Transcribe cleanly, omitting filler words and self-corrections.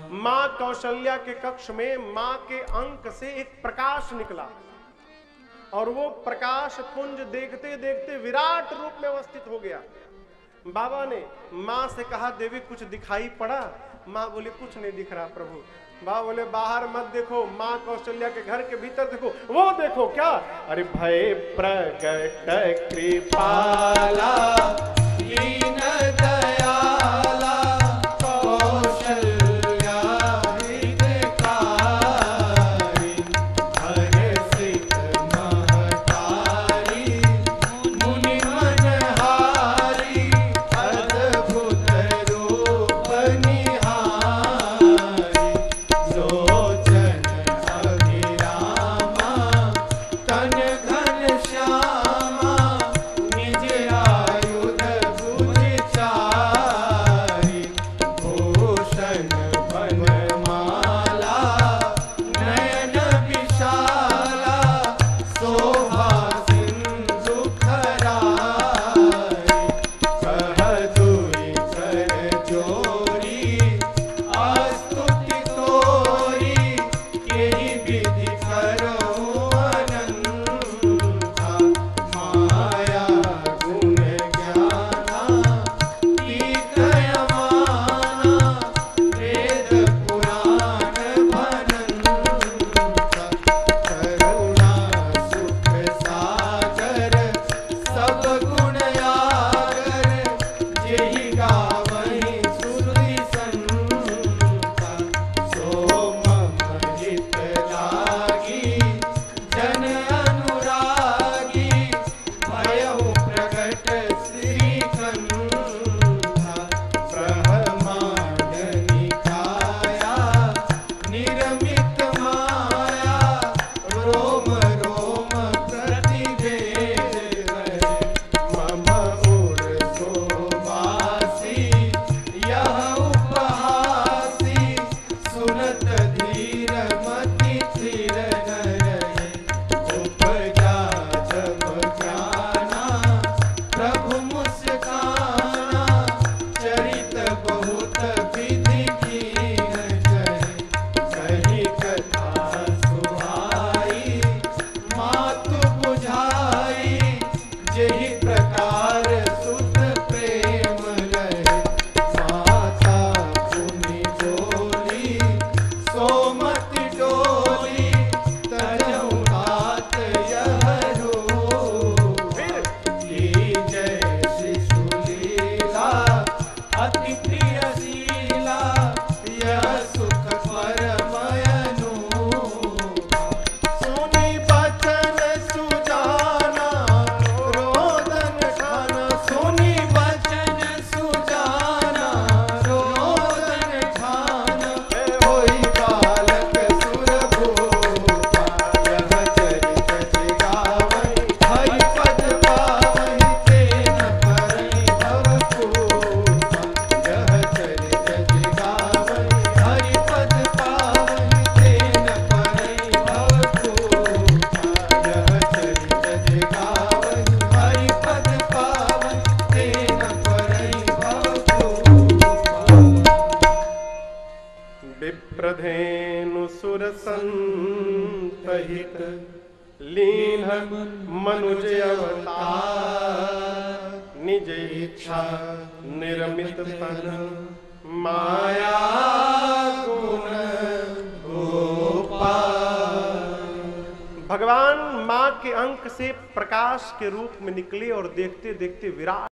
मां कौशल्या के कक्ष में मां के अंक से एक प्रकाश निकला और वो प्रकाश पुंज देखते देखते विराट रूप में अवस्थित हो गया। बाबा ने मां से कहा, देवी कुछ दिखाई पड़ा? मां बोले, कुछ नहीं दिख रहा प्रभु। बाबा बोले, बाहर मत देखो, मां कौशल्या के घर के भीतर देखो। वो देखो क्या? अरे भय प्रगट कृपाला दीन दयाला कौशल्या हितकारी हर्षित महतारी मुनि मनहारी अद्भुत रूप निहारी लोचन अभिरामा तन घन श्यामा निज आयुध भुज चारि भूषण बनमाला नयन विशाला शोभा सिंधु खरारी कह दुई कर जोरी स्तुति तोरी केहि विधि करहु अनंता माया गुण ज्ञाना कीर्तय माना वेद पुराण भनंता करुणा सुख सागर सब गुण आगर जेहि गावहि श्रुति संता सो मम हित लागी जन अनुरागी भयहु प्रगट श्रीकंधा ब्रह्मांड निकाया निर्मित माया रोम रोम प्रतिभेद करे मम उर शोभासी यह उपहासी सुनत धीर मति स्थिर न रहे उपजा जब जाना प्रभु मुस्काना चरित बहुत विधि कीन जहे कही कथा सुहाई मातु बुझाई जेहि प्रकार सुत प्रेम लहे माता पुनि डोली सोमति डोली तजहु तात यह रूप की जय शिशुलीला अति प्रिय शीला यह सुख परमयनूपा सुनि बचन सुजाना रोदन ठाना सुनि बचन सुजाना रोदन ठाना होई बालक सुरभूपा यह चरित जिगावहि हरि पद पावहि तेन परहि भवपूपा यह चरित जिगावहि हरि पद पावहि तेन परहि भवपूपा यह चरित जिगावहि हरि पद पावहि तेन परहि भवपूपा विप्रधेनु सुर संतहित लीन मनुज अवतार निज इच्छा निर्मित तन माया गुण गोपाल। भगवान मां के अंक से प्रकाश के रूप में निकले और देखते देखते विराट